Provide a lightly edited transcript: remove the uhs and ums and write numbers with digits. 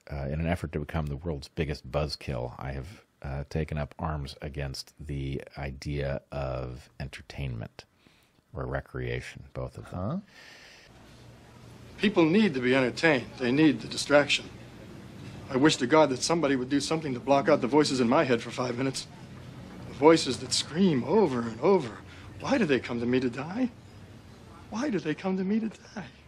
in an effort to become the world's biggest buzzkill, I have taken up arms against the idea of entertainment or recreation, both of them. Huh? People need to be entertained. They need the distraction. I wish to God that somebody would do something to block out the voices in my head for 5 minutes. The voices that scream over and over. Why do they come to me to die? Why do they come to me to die?